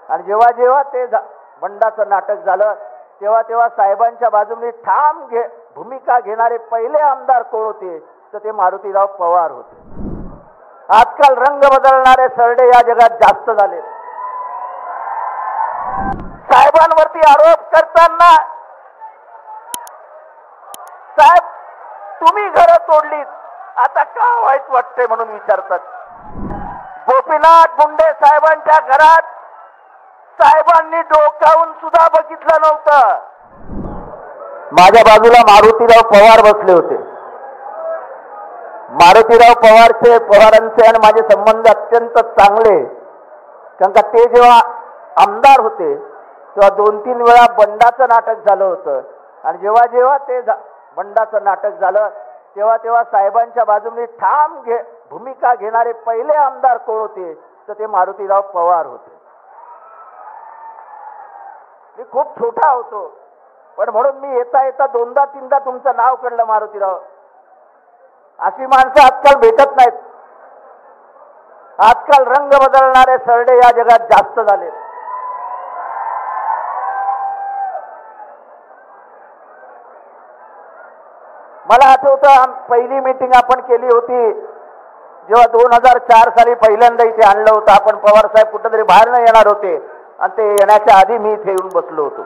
आणि जेव्हा जेव्हा ते बंडाचं नाटक झालं तेव्हा तेव्हा साहेबांच्या बाजूने ठाम भूमिका घेणारे पहिले आमदार कोण होते तर ते मारुतीराव पवार होते. आजकाल रंग बदलणारे सरडे या जगात जास्त झाले. साहेबांवरती आरोप करताना साहेब तुम्ही घरं तोडलीत आता का वाईट वाटते म्हणून विचारतात. गोपीनाथ मुंडे साहेबांच्या घरात साहेबांनी डोकावून सुद्धा बघितलं नव्हतं. माझ्या बाजूला मारुतीराव पवार बसले होते. मारुतीराव पवारांचे आणि माझे संबंध अत्यंत चांगले, कारण का ते जेव्हा आमदार होते तेव्हा 2-3 वेळा बंडाचं नाटक झालं होतं. आणि जेव्हा जेव्हा ते बंडाचं नाटक झालं तेव्हा तेव्हा साहेबांच्या बाजूने ठाम भूमिका घेणारे पहिले आमदार कोण होते तर ते मारुतीराव पवार होते. मी खूप छोटा होतो पण म्हणून मी येता येता 2दा-3दा तुमचं नाव काढलं मारुतीराव. अशी माणसं आजकाल भेटत नाहीत. आजकाल रंग बदलणारे सरडे या जगात जास्त झाले. मला आठवतं पहिली मीटिंग आपण केली होती जेव्हा 2004 साली पहिल्यांदा इथे आणलं होतं. आपण पवार साहेब कुठेतरी बाहेर न येणार होते आणि ते येण्याच्या आधी मी इथे येऊन बसलो होतो.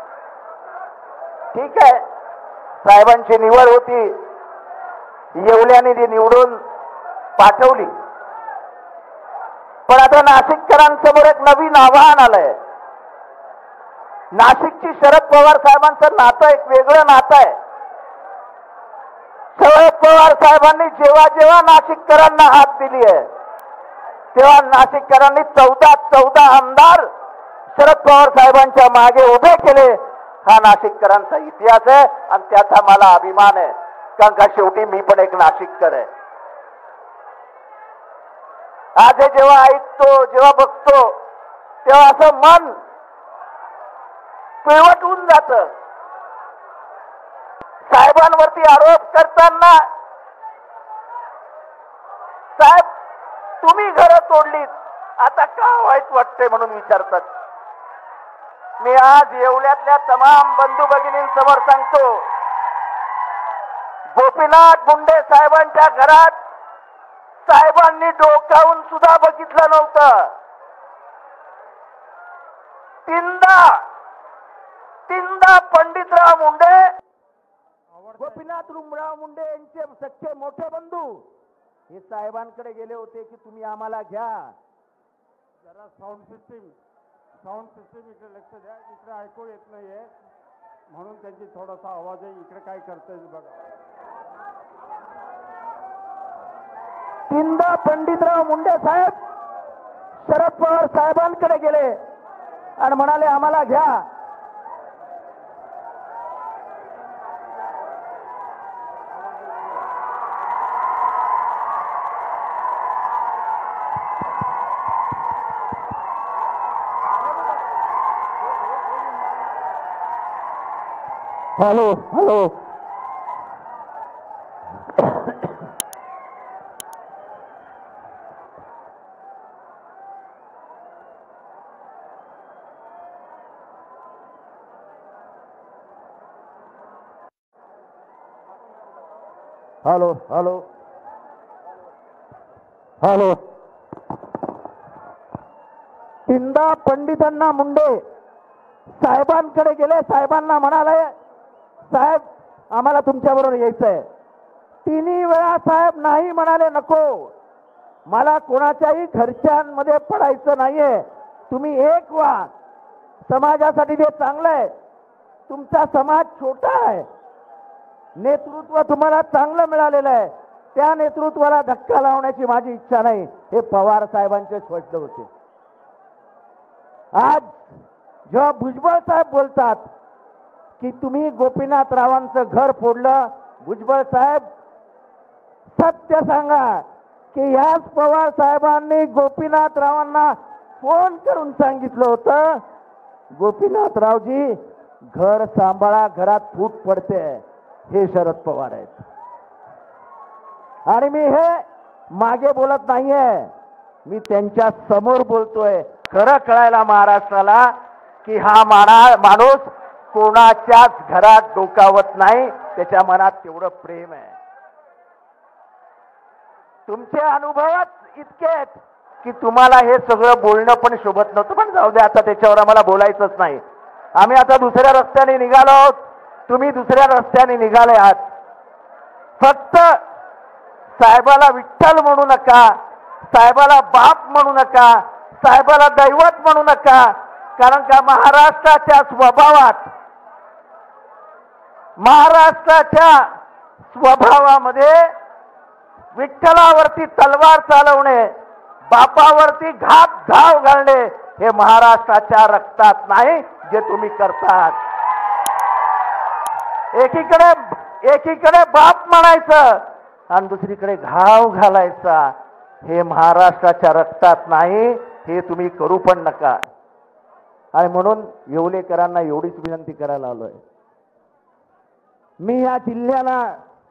ठीक आहे, साहेबांची निवड होती, येवल्याने ती निवडून पाठवली. पण आता नाशिककरांसमोर एक नवीन आव्हान आलंय. नाशिकची शरद पवार साहेबांचं नातं एक वेगळं नातं आहे. शरद पवार साहेबांनी जेव्हा जेव्हा नाशिककरांना हात दिली आहे तेव्हा नाशिककरांनी 14 आमदार शरद पवार साहेबांच्या मागे उभे केले. हा नाशिककरांचा इतिहास आहे आणि त्याचा मला अभिमान आहे, कारण का शेवटी मी पण एक नाशिककर आहे. आज हे जेव्हा ऐकतो जेव्हा बघतो तेव्हा असं मन पिळवट होऊन जातं. साहेबांवरती आरोप करताना साहेब तुम्ही घरं तोडलीत आता का वाईट वाटते म्हणून विचारतात. मी आज येवल्यातल्या तमाम बंधू भगिनींसमोर सांगतो, गोपीनाथ मुंडे साहेबांच्या घरात साहेबांनी डोकावून सुद्धा बघितलं नव्हतं. तीनदा पंडितराव मुंडे, गोपीनाथ रुमराव मुंडे यांचे सख्खे मोठे बंधू हे साहेबांकडे गेले होते की तुम्ही आम्हाला घ्या. जरा साऊंड सिस्टीम इकडे लक्ष द्या. इकडे ऐकू येत नाहीये म्हणून त्यांची थोडासा आवाज आहे. इकडे काय करता येईल बघा. तीनदा पंडितराव मुंडे साहेब शरद पवार साहेबांकडे गेले आणि म्हणाले आम्हाला घ्या. Hello hello hello hello hello. तीनदा पंडितांना मुंडे साहेबांकडे गेले. साहेबांना म्हणाले साहेब आम्हाला तुमच्याबरोबर यायचंय. 3 वेळा साहेब नाही म्हणाले, नको मला कोणाच्याही घरच्यांमध्ये पडायचं नाहीये. तुम्ही एक व्हा, समाजासाठी ते चांगलं आहे. तुमचा समाज छोटा आहे, नेतृत्व तुम्हाला चांगलं मिळालेलं आहे, त्या नेतृत्वाला धक्का लावण्याची माझी इच्छा नाही. हे पवार साहेबांचे स्पष्ट होते. आज जेव्हा भुजबळ साहेब बोलतात की तुम्ही गोपीनाथ रावांचं घर फोडलं, भुजबळ साहेब सत्य सांगा की याच पवार साहेबांनी गोपीनाथ रावांना फोन करून सांगितलं होतं गोपीनाथरावजी घर सांभाळा, घरात फूट पडते. हे शरद पवार आहेत. आणि मी हे मागे बोलत नाहीये, मी त्यांच्या समोर बोलतोय. खरं कळायला महाराष्ट्राला की हा माणूस कोणाच्याच घरात डोकावत नाही, त्याच्या मनात तेवढं प्रेम आहे. तुमचे अनुभवच इतके आहेत की तुम्हाला हे सगळं बोलणं पण शोभत नव्हतं. पण जाऊ दे, आता त्याच्यावर आम्हाला बोलायचंच नाही. आम्ही आता दुसऱ्या रस्त्याने निघालो आहोत, तुम्ही दुसऱ्या रस्त्याने निघाले आहात. फक्त साहेबाला विठ्ठल म्हणू नका, साहेबाला बाप म्हणू नका, साहेबाला दैवत म्हणू नका. कारण का महाराष्ट्राच्या स्वभावात, महाराष्ट्राच्या स्वभावामध्ये विठ्ठलावरती तलवार चालवणे, बापावरती घाव घालणे हे महाराष्ट्राच्या रक्तात नाही, जे तुम्ही करतात. एकीकडे बाप म्हणायचं आणि दुसरीकडे घाव घालायचा, हे महाराष्ट्राच्या रक्तात नाही, हे तुम्ही करू पण नका. आणि म्हणून येवलेकरांना एवढीच विनंती करायला आलोय. मी या जिल्ह्याला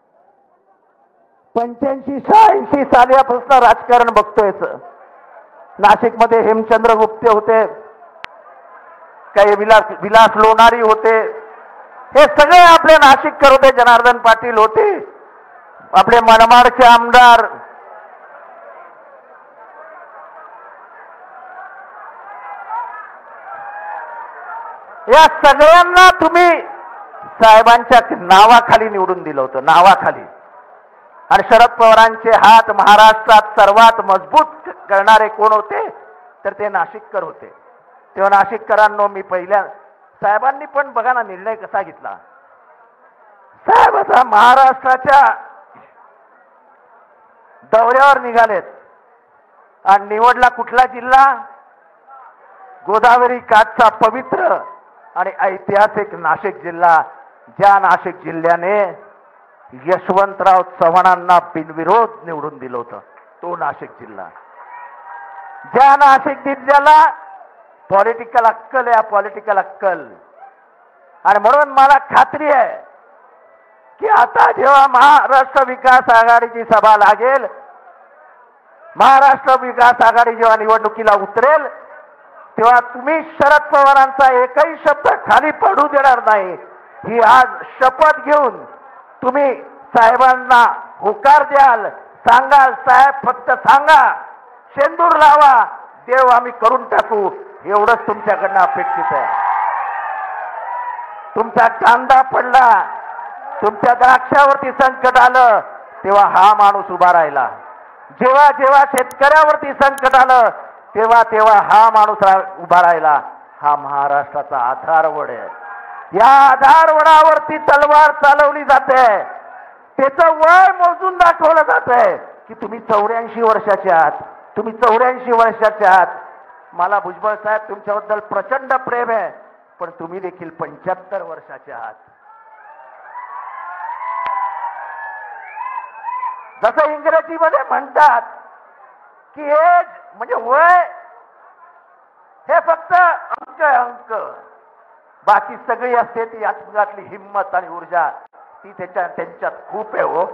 85-86 सालापासून राजकारण बघतोय. नाशिकमध्ये हेमचंद्र गुप्ते होते, काही विलास लोणारी होते, हे सगळे आपले नाशिककर होते. जनार्दन पाटील होते, आपले मनमाडचे आमदार, या सगळ्यांना तुम्ही साहेबांच्या नावाखाली निवडून दिलं होतं, नावाखाली. आणि शरद पवारांचे हात महाराष्ट्रात सर्वात मजबूत करणारे कोण होते, तर ते नाशिककर होते. तेव्हा नाशिककरांनो, मी पहिल्या साहेबांनी पण बघा ना निर्णय कसा घेतला. साहेब आता महाराष्ट्राच्या दौऱ्यावर निघालेत आणि निवडला कुठला जिल्हा? गोदावरी काठचा पवित्र आणि ऐतिहासिक नाशिक जिल्हा. ज्या नाशिक जिल्ह्याने यशवंतराव चव्हाणांना बिनविरोध निवडून दिलं होतं, तो नाशिक जिल्हा. ज्या नाशिक जिल्ह्याला पॉलिटिकल अक्कल आहे, पॉलिटिकल अक्कल. आणि म्हणून मला खात्री आहे की आता जेव्हा महाराष्ट्र विकास आघाडीची सभा लागेल, महाराष्ट्र विकास आघाडी जेव्हा निवडणुकीला उतरेल, तेव्हा तुम्ही शरद पवारांचा एकही शब्द खाली पडू देणार नाही, ही आज शपथ घेऊन तुम्ही साहेबांना होकार द्याल. सांगाल, साहेब फक्त सांगा, शेंदूर लावा, देव आम्ही करून टाकू, एवढंच तुमच्याकडनं अपेक्षित आहे. तुमचा कांदा पडला, तुमच्या द्राक्षावरती संकट आलं, तेव्हा हा माणूस उभा राहिला. जेव्हा जेव्हा शेतकऱ्यावरती संकट आलं, तेव्हा तेव्हा हा माणूस उभा राहिला. हा महाराष्ट्राचा आधारवड आहे. या आधारवडावरती तलवार चालवली जाते, त्याचं वय मोजून दाखवलं जात आहे की तुम्ही 84 वर्षाचे आहात, तुम्ही 84 वर्षाचे आहात. मला भुजबळ साहेब तुमच्याबद्दल प्रचंड प्रेम आहे, पण तुम्ही देखील 75 वर्षाचे आहात. जसं इंग्रजीमध्ये म्हणतात की एज म्हणजे वय हे फक्त अंक आहे, अंक. बाकी सगळी असते ती आत्मघातली हिम्मत आणि ऊर्जा, ती त्यांच्यात खूप आहे. हो,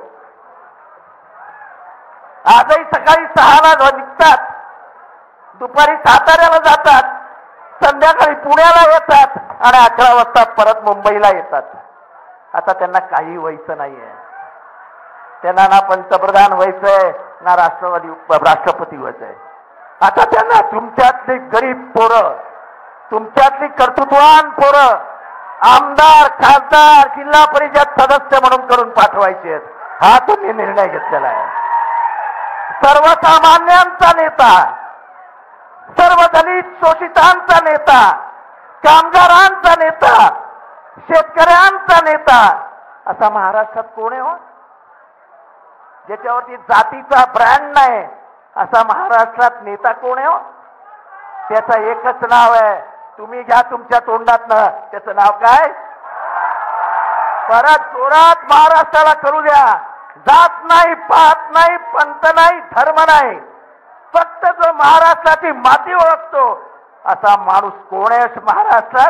आजही सकाळी 6ला निघतात, दुपारी साताऱ्याला जातात, संध्याकाळी पुण्याला येतात आणि 11 वाजता परत मुंबईला येतात. आता त्यांना काही व्हायचं नाहीये, त्यांना ना पंतप्रधान व्हायचंय ना राष्ट्रपती व्हायचंय. आता त्यांना तुमच्यातली गरीब पोरं, तुमच्यातली कर्तृत्ववान पोरं आमदार, खासदार, जिल्हा परिषद सदस्य म्हणून करून पाठवायचे आहेत. हा तुम्ही निर्णय घेतलेला आहे. सर्वसामान्यांचा नेता, सर्व दलित शोषितांचा नेता, कामगारांचा नेता, शेतकऱ्यांचा नेता, असा महाराष्ट्रात कोण आहे? हो, ज्याच्यावरती जातीचा ब्रँड नाही, असा महाराष्ट्रात नेता कोण आहे? हो, त्याचं एकच नाव आहे, तुम्ही घ्या तुमच्या तोंडातनं, त्याचं नाव काय? परत जोरात महाराष्ट्राला करू द्या. जात नाही, पात नाही, पंत नाही, धर्म नाही, फक्त जो महाराष्ट्राची माती ओळखतो असा माणूस कोण आहे महाराष्ट्रात?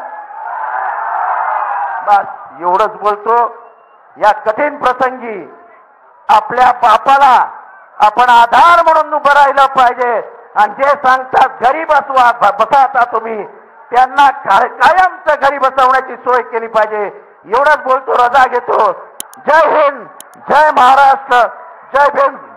बस एवढंच बोलतो. या कठीण प्रसंगी आपल्या बापाला आपण आधार म्हणून उभं राहिलं पाहिजे. आणि जे सांगतात घरी बसा आता तुम्ही, त्यांना कायमचं घरी बसवण्याची सोय केली पाहिजे. एवढंच बोलतो, रजा घेतो. जय हिंद, जय महाराष्ट्र, जय भीम.